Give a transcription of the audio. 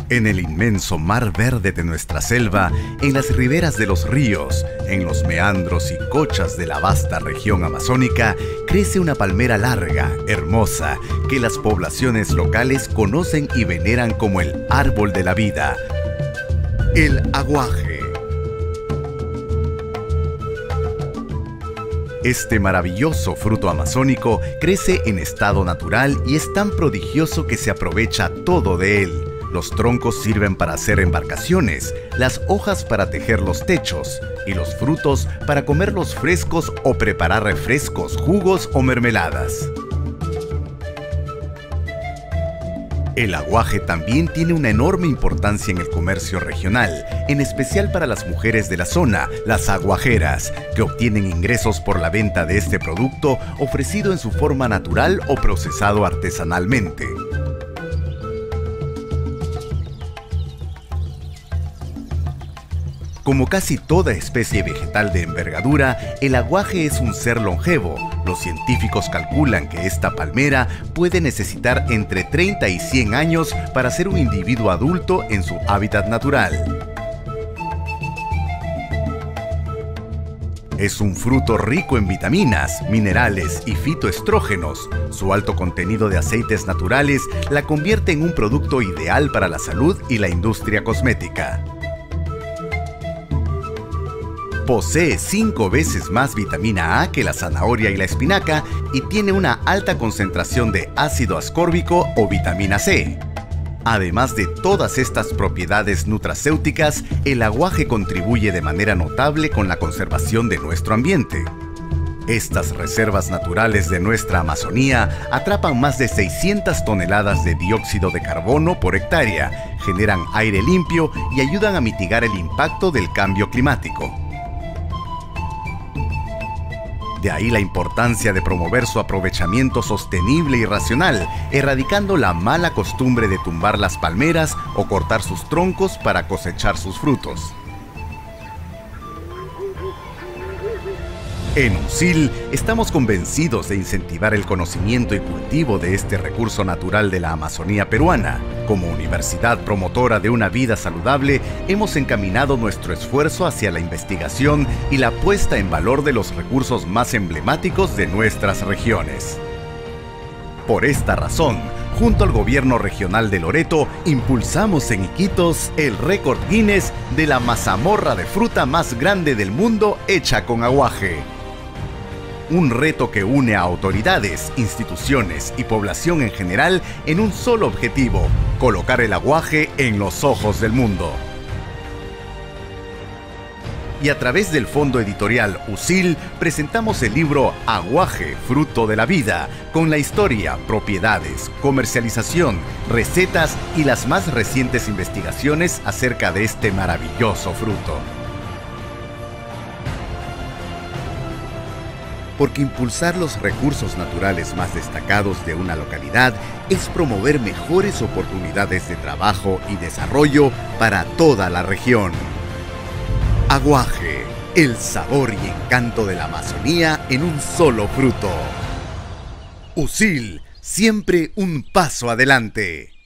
En el inmenso mar verde de nuestra selva, en las riberas de los ríos, en los meandros y cochas de la vasta región amazónica, crece una palmera larga, hermosa, que las poblaciones locales conocen y veneran como el árbol de la vida, el aguaje. Este maravilloso fruto amazónico crece en estado natural y es tan prodigioso que se aprovecha todo de él. Los troncos sirven para hacer embarcaciones, las hojas para tejer los techos y los frutos para comerlos frescos o preparar refrescos, jugos o mermeladas. El aguaje también tiene una enorme importancia en el comercio regional, en especial para las mujeres de la zona, las aguajeras, que obtienen ingresos por la venta de este producto ofrecido en su forma natural o procesado artesanalmente. Como casi toda especie vegetal de envergadura, el aguaje es un ser longevo. Los científicos calculan que esta palmera puede necesitar entre 30 y 100 años para ser un individuo adulto en su hábitat natural. Es un fruto rico en vitaminas, minerales y fitoestrógenos. Su alto contenido de aceites naturales la convierte en un producto ideal para la salud y la industria cosmética. Posee 5 veces más vitamina A que la zanahoria y la espinaca y tiene una alta concentración de ácido ascórbico o vitamina C. Además de todas estas propiedades nutracéuticas, el aguaje contribuye de manera notable con la conservación de nuestro ambiente. Estas reservas naturales de nuestra Amazonía atrapan más de 600 toneladas de dióxido de carbono por hectárea, generan aire limpio y ayudan a mitigar el impacto del cambio climático. De ahí la importancia de promover su aprovechamiento sostenible y racional, erradicando la mala costumbre de tumbar las palmeras o cortar sus troncos para cosechar sus frutos. En UCIL estamos convencidos de incentivar el conocimiento y cultivo de este recurso natural de la Amazonía peruana. Como universidad promotora de una vida saludable, hemos encaminado nuestro esfuerzo hacia la investigación y la puesta en valor de los recursos más emblemáticos de nuestras regiones. Por esta razón, junto al Gobierno Regional de Loreto, impulsamos en Iquitos el récord Guinness de la mazamorra de fruta más grande del mundo hecha con aguaje. Un reto que une a autoridades, instituciones y población en general en un solo objetivo: colocar el aguaje en los ojos del mundo. Y a través del fondo editorial UCIL presentamos el libro Aguaje, fruto de la vida, con la historia, propiedades, comercialización, recetas y las más recientes investigaciones acerca de este maravilloso fruto. Porque impulsar los recursos naturales más destacados de una localidad es promover mejores oportunidades de trabajo y desarrollo para toda la región. Aguaje, el sabor y encanto de la Amazonía en un solo fruto. UCIL, siempre un paso adelante.